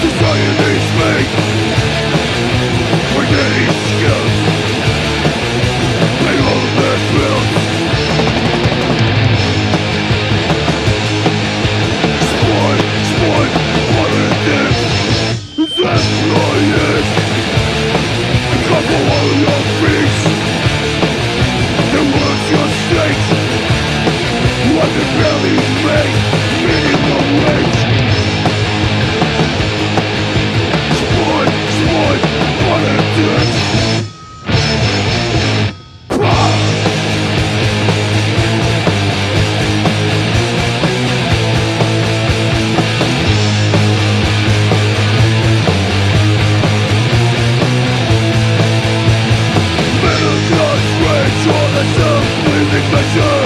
Society speak for getting skills. They hold their thrills. Sport, politics. That's all it is. Couple all your freaks. The world's your state. What they barely make minimum wage. Sport, politics. Middle class rage on the self-pleasing pleasure.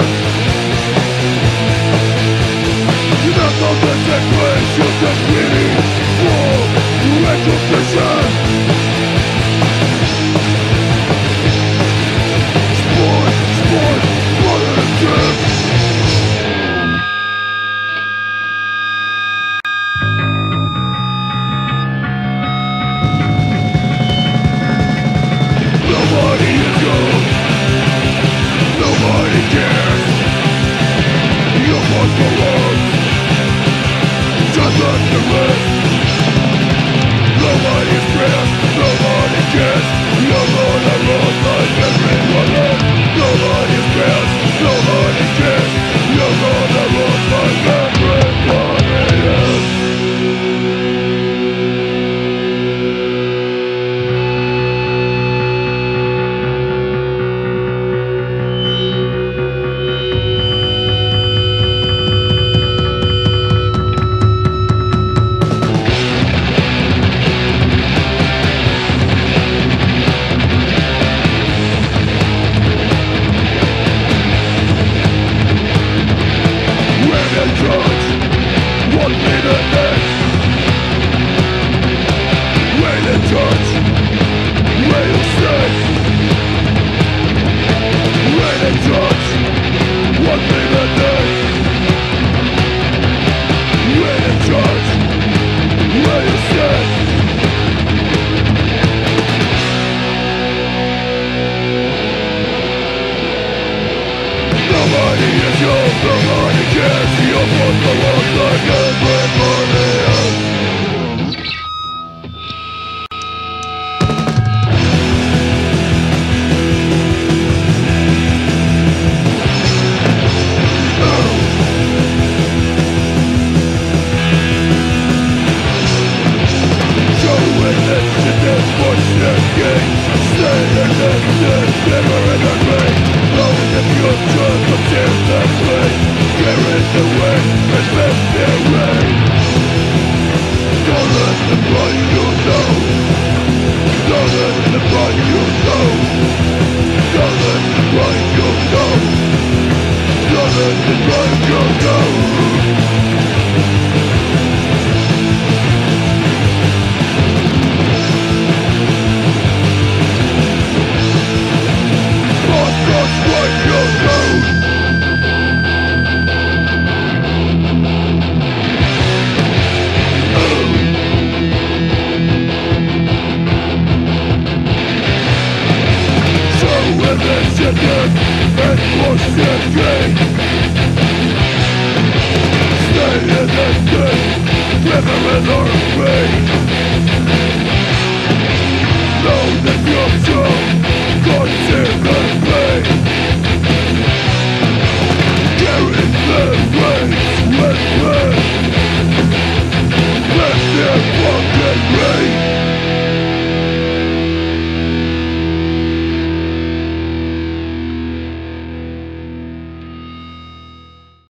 Not on the sequence, the greedy for recognition. Sport, politics. Nobody is good. Nobody cares. You're for the world. Just like the rest. Nobody stressed, nobody cares. You're gonna run like everyone else. Nobody stressed, nobody cares. You're gonna run like everybody else. What made a next? Wait and judge. Wait and say. Wait and judge. What made a next? Wait and judge. Wait and say. Nobody is yours, nobody cares. You're for the world like everybody else. So in this disproportionate game, stay in this never in the rain. Knowing the future comes in the play. Carry the way, respect their reign. Don't let the blind you know. Don't let the blind you know. Don't let the blind you know. Don't let the blind you know. And push the gate. Stay in the state, never in our fate.